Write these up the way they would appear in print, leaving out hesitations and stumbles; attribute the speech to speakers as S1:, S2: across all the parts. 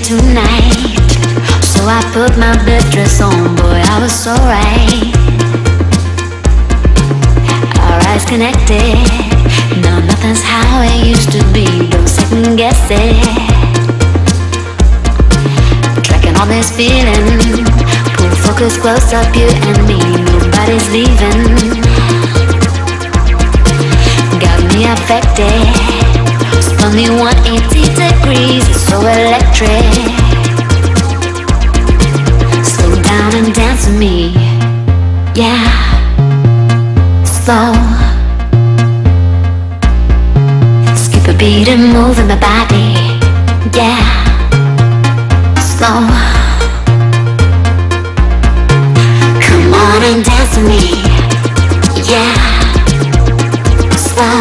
S1: tonight. So I put my best dress on, boy, I was so right. Our eyes connected, now nothing's how it used to be. Don't second guess it. Tracking all this feeling, pull focus close up, you and me. Nobody's leaving. Got me affected, spun me 180 degrees. It's so electric. Slow down and dance with me, yeah. Slow. Skip a beat and move in my body, yeah. Slow. Come on and dance with me, yeah. Slow.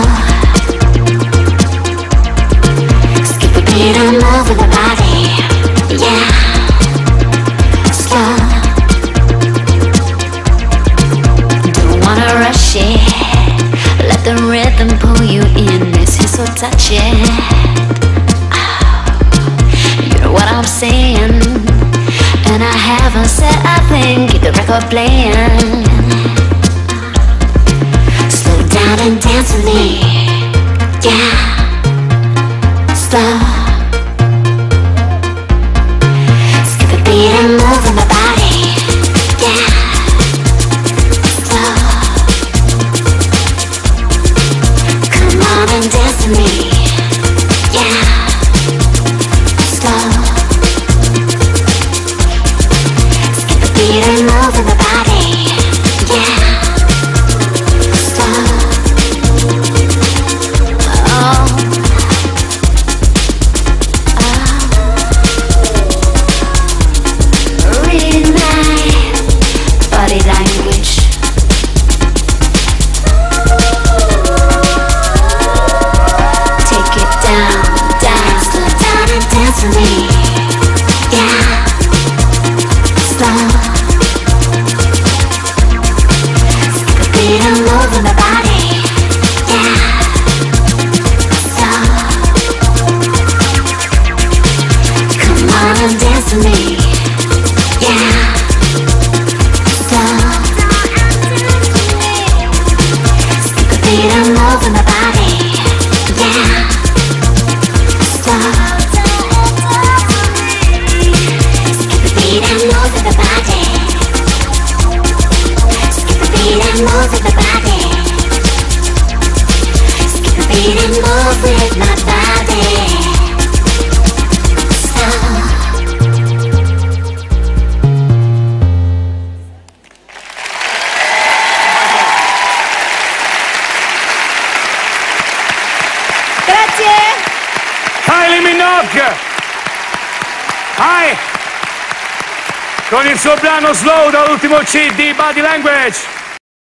S1: Skip a beat and move in my body, yeah. Slow. Don't wanna rush it. Let the rhythm pull you in. This is so touching. You know what I'm saying? And I haven't said a thing. Keep the record playing. Slow down and dance with me, yeah. Slow. Skip a beat and move in my body, yeah. Slow. Come on and dance with me, yeah. Slow. Skip a beat and move in my body, yeah. Slow. Oh. Read my body language. Take it down, dance, slow down and dance with me, yeah. Slow. Skip a beat and move in my body, yeah. Slow. Come on and dance with me, yeah. Slow. Skip a beat and move in my body, yeah. Slow. Skip a beat and move in the body. Skip a beat and move in the body. Skip a beat and move with my body. Slow.
S2: Grazie.
S3: Kylie Minogue! Con il suo brano Slow dall'ultimo CD Body Language.